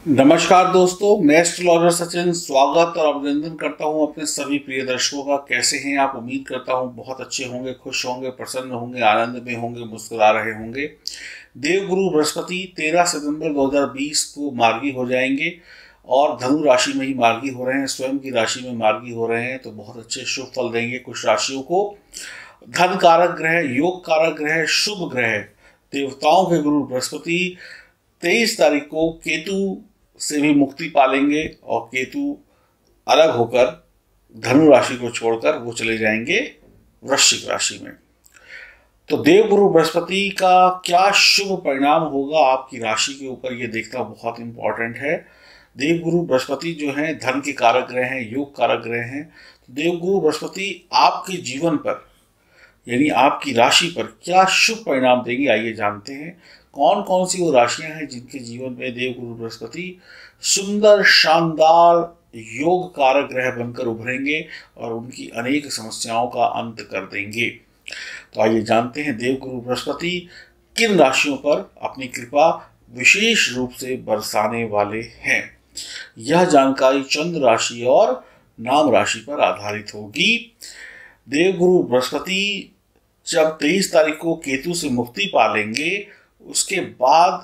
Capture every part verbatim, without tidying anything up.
नमस्कार दोस्तों, मैं एस्ट्रोलॉजर सचिन स्वागत और अभिनंदन करता हूं अपने सभी प्रिय दर्शकों का। कैसे हैं आप? उम्मीद करता हूं बहुत अच्छे होंगे, खुश होंगे, प्रसन्न होंगे, आनंद में होंगे, मुस्कुरा रहे होंगे। देवगुरु बृहस्पति तेरह सितंबर दो हज़ार बीस को मार्गी हो जाएंगे और धनु राशि में ही मार्गी हो रहे हैं, स्वयं की राशि में मार्गी हो रहे हैं, तो बहुत अच्छे शुभ फल देंगे कुछ राशियों को। धन कारक ग्रह, योग कारक ग्रह, शुभ ग्रह, देवताओं के गुरु बृहस्पति तेईस तारीख को केतु से भी मुक्ति पालेंगे और केतु अलग होकर धनु राशि को छोड़कर वो चले जाएंगे वृश्चिक राशि में। तो देवगुरु बृहस्पति का क्या शुभ परिणाम होगा आपकी राशि के ऊपर, ये देखना बहुत इंपॉर्टेंट है। देवगुरु बृहस्पति जो हैं धन के कारक ग्रह हैं, योग कारक ग्रह हैं। तो देवगुरु बृहस्पति आपके जीवन पर यानी आपकी राशि पर क्या शुभ परिणाम देंगे, आइए जानते हैं। कौन कौन सी वो राशियां हैं जिनके जीवन में देवगुरु बृहस्पति सुंदर शानदार योग कारक ग्रह बनकर उभरेंगे और उनकी अनेक समस्याओं का अंत कर देंगे। तो आइए जानते हैं देवगुरु बृहस्पति किन राशियों पर अपनी कृपा विशेष रूप से बरसाने वाले हैं। यह जानकारी चंद्र राशि और नाम राशि पर आधारित होगी। देवगुरु बृहस्पति जब तेईस तारीख को केतु से मुक्ति पालेंगे, उसके बाद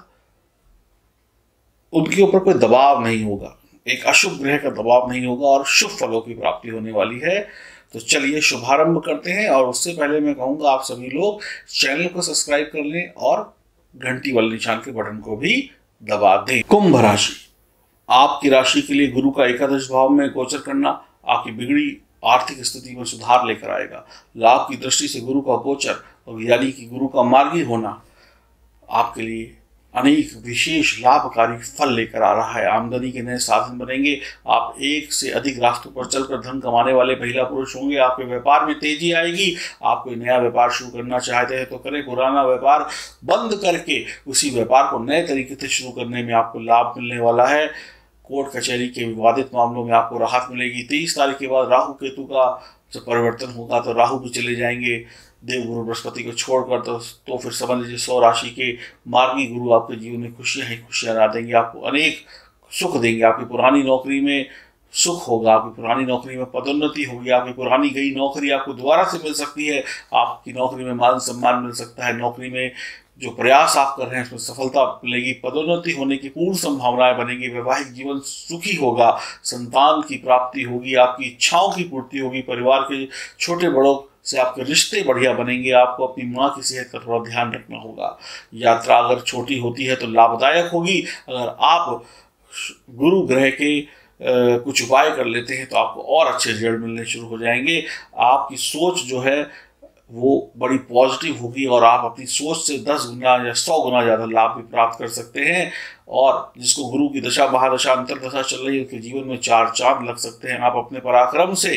उनके ऊपर कोई दबाव नहीं होगा, एक अशुभ ग्रह का दबाव नहीं होगा और शुभ फलों की प्राप्ति होने वाली है। तो चलिए शुभारंभ करते हैं। और उससे पहले मैं कहूंगा आप सभी लोग चैनल को सब्सक्राइब कर लें और घंटी वाले निशान के बटन को भी दबा दें। कुंभ राशि, आपकी राशि के लिए गुरु का एकादश भाव में गोचर करना आपकी बिगड़ी आर्थिक स्थिति में सुधार लेकर आएगा। लाभ की दृष्टि से गुरु का गोचर और यानी कि गुरु का मार्गी होना आपके लिए अनेक विशेष लाभकारी फल लेकर आ रहा है। आमदनी के नए साधन बनेंगे। आप एक से अधिक रास्तों पर चलकर धन कमाने वाले महिला पुरुष होंगे। आपके व्यापार में तेजी आएगी। आप कोई नया व्यापार शुरू करना चाहते हैं तो करें, पुराना व्यापार बंद करके उसी व्यापार को नए तरीके से शुरू करने में आपको लाभ मिलने वाला है। कोर्ट कचहरी के विवादित मामलों में आपको राहत मिलेगी। तेईस तारीख के बाद राहु केतु का जब परिवर्तन होगा तो राहु भी चले जाएंगे देवगुरु बृहस्पति को छोड़कर। तो तो फिर समझ लीजिए सौ राशि के मार्गी गुरु आपके जीवन में खुशियां ही खुशियां ला देंगे, आपको अनेक सुख देंगे। आपकी पुरानी नौकरी में सुख होगा, आपकी पुरानी नौकरी में पदोन्नति होगी, आपकी पुरानी गई नौकरी आपको दोबारा से मिल सकती है, आपकी नौकरी में मान सम्मान मिल सकता है, नौकरी में जो प्रयास आप कर रहे हैं उसमें सफलता मिलेगी, पदोन्नति होने की पूर्ण संभावनाएं बनेंगी, वैवाहिक जीवन सुखी होगा, संतान की प्राप्ति होगी, आपकी इच्छाओं की पूर्ति होगी, परिवार के छोटे बड़ों से आपके रिश्ते बढ़िया बनेंगे। आपको अपनी माँ की सेहत का थोड़ा ध्यान रखना होगा। यात्रा अगर छोटी होती है तो लाभदायक होगी। अगर आप गुरु ग्रह के आ, कुछ उपाय कर लेते हैं तो आपको और अच्छे रिजल्ट मिलने शुरू हो जाएंगे। आपकी सोच जो है वो बड़ी पॉजिटिव होगी और आप अपनी सोच से दस गुना या सौ गुना ज़्यादा लाभ भी प्राप्त कर सकते हैं। और जिसको गुरु की दशा महादशा अंतरदशा चल रही है उसके जीवन में चार चांद लग सकते हैं। आप अपने पराक्रम से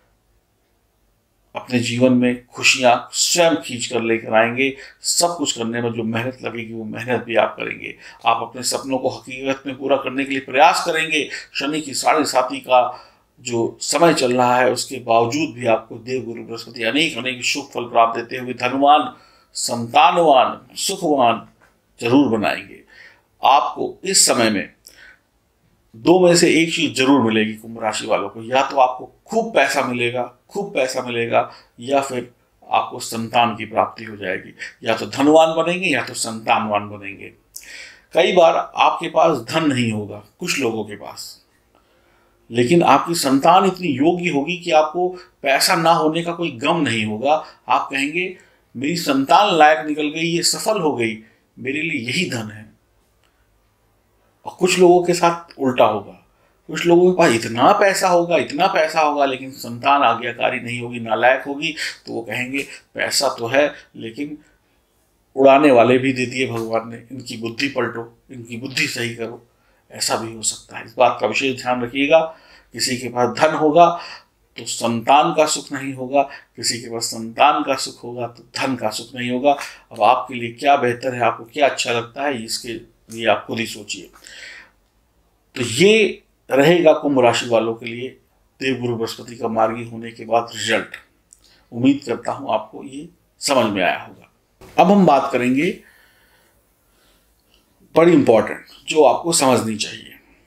अपने जीवन में खुशियां स्वयं खींच कर लेकर आएंगे। सब कुछ करने में जो मेहनत लगेगी वो मेहनत भी आप करेंगे। आप अपने सपनों को हकीकत में पूरा करने के लिए प्रयास करेंगे। शनि की साढ़े साथी का जो समय चल रहा है उसके बावजूद भी आपको देवगुरु बृहस्पति अनेक अनेक शुभ फल प्राप्त देते हुए धनवान, संतानवान, सुखवान जरूर बनाएंगे। आपको इस समय में दो में से एक चीज जरूर मिलेगी कुंभ राशि वालों को। या तो आपको खूब पैसा मिलेगा, खूब पैसा मिलेगा, या फिर आपको संतान की प्राप्ति हो जाएगी। या तो धनवान बनेंगे या तो संतानवान बनेंगे। कई बार आपके पास धन नहीं होगा कुछ लोगों के पास, लेकिन आपकी संतान इतनी योग्य होगी कि आपको पैसा ना होने का कोई गम नहीं होगा। आप कहेंगे मेरी संतान लायक निकल गई, ये सफल हो गई, मेरे लिए यही धन है। और कुछ लोगों के साथ उल्टा होगा। कुछ लोगों के पास इतना पैसा होगा इतना पैसा होगा लेकिन संतान आज्ञाकारी नहीं होगी, नालायक होगी, तो वो कहेंगे पैसा तो है लेकिन उड़ाने वाले भी दे दिए भगवान ने, इनकी बुद्धि पलटो, इनकी बुद्धि सही करो। ऐसा भी हो सकता है। इस बात का विशेष ध्यान रखिएगा। किसी के पास धन होगा तो संतान का सुख नहीं होगा, किसी के पास संतान का सुख होगा तो धन का सुख नहीं होगा। अब आपके लिए क्या बेहतर है, आपको क्या अच्छा लगता है, इसके लिए आप खुद ही सोचिए। तो ये रहेगा कुंभ राशि वालों के लिए देवगुरु बृहस्पति का मार्गी होने के बाद रिजल्ट। उम्मीद करता हूं आपको ये समझ में आया होगा। अब हम बात करेंगे बड़ी इंपॉर्टेंट जो आपको समझनी चाहिए।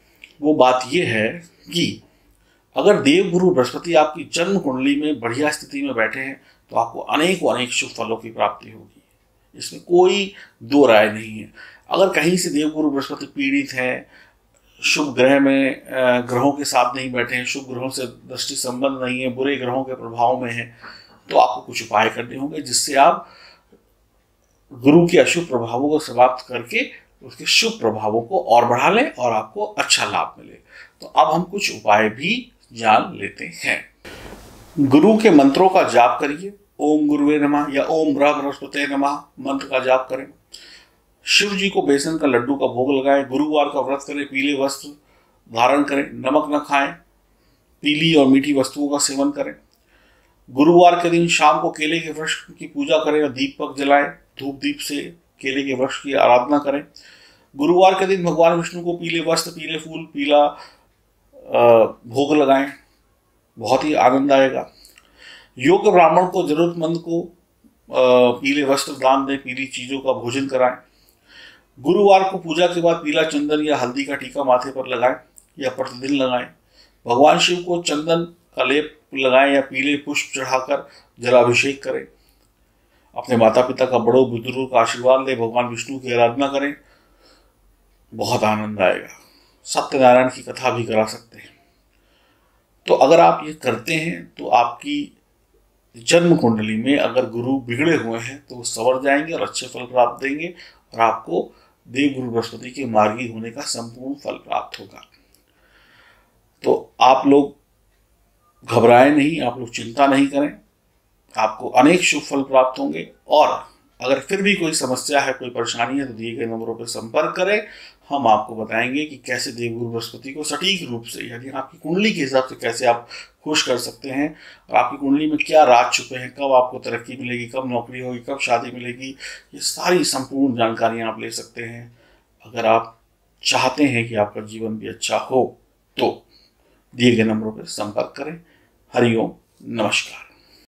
वो बात ये है कि अगर देवगुरु बृहस्पति आपकी जन्म कुंडली में बढ़िया स्थिति में बैठे हैं तो आपको अनेकों अनेक शुभ फलों की प्राप्ति होगी, इसमें कोई दो राय नहीं है। अगर कहीं से देवगुरु बृहस्पति पीड़ित है, शुभ ग्रह में ग्रहों के साथ नहीं बैठे हैं, शुभ ग्रहों से दृष्टि संबंध नहीं है, बुरे ग्रहों के प्रभाव में है, तो आपको कुछ उपाय करने होंगे जिससे आप गुरु के अशुभ प्रभावों को समाप्त करके उसके शुभ प्रभावों को और बढ़ा लें और आपको अच्छा लाभ मिले। तो अब हम कुछ उपाय भी जान लेते हैं। गुरु के मंत्रों का जाप करिए। ओम गुरुवे नमः या ओम ब्रह्म बृहस्पते नमः मंत्र का जाप करें। शिव जी को बेसन का लड्डू का भोग लगाएं। गुरुवार का व्रत करें। पीले वस्त्र धारण करें। नमक न खाएं। पीली और मीठी वस्तुओं का सेवन करें। गुरुवार के दिन शाम को केले के वृक्ष की पूजा करें और दीपक जलाएं। धूप दीप से केले के वृक्ष की आराधना करें। गुरुवार के दिन भगवान विष्णु को पीले वस्त्र, पीले फूल, पीला भोग लगाएं, बहुत ही आनंद आएगा। योग्य ब्राह्मण को, जरूरतमंद को पीले वस्त्र दान दें, पीली चीजों का भोजन कराएं। गुरुवार को पूजा के बाद पीला चंदन या हल्दी का टीका माथे पर लगाएं या प्रतिदिन लगाएं। भगवान शिव को चंदन का लेप लगाएं या पीले पुष्प चढ़ाकर जलाभिषेक करें। अपने माता पिता का, बड़ों बुजुर्गों का आशीर्वाद लें। भगवान विष्णु की आराधना करें, बहुत आनंद आएगा। सत्यनारायण की कथा भी करा सकते हैं। तो अगर आप ये करते हैं तो आपकी जन्म कुंडली में अगर गुरु बिगड़े हुए हैं तो वो संवर जाएंगे और अच्छे फल प्राप्त देंगे और आपको देवगुरु बृहस्पति के मार्गी होने का संपूर्ण फल प्राप्त होगा। तो आप लोग घबराएं नहीं, आप लोग चिंता नहीं करें, आपको अनेक शुभ फल प्राप्त होंगे। और अगर फिर भी कोई समस्या है, कोई परेशानी है तो दिए गए नंबरों पर संपर्क करें। हम आपको बताएंगे कि कैसे देवगुरु बृहस्पति को सटीक रूप से, यानी आपकी कुंडली के हिसाब से कैसे आप खुश कर सकते हैं और आपकी कुंडली में क्या राज छुपे हैं, कब आपको तरक्की मिलेगी, कब नौकरी होगी, कब शादी मिलेगी, ये सारी संपूर्ण जानकारियां आप ले सकते हैं। अगर आप चाहते हैं कि आपका जीवन भी अच्छा हो तो दिए गए नंबरों पर संपर्क करें। हरिओम, नमस्कार।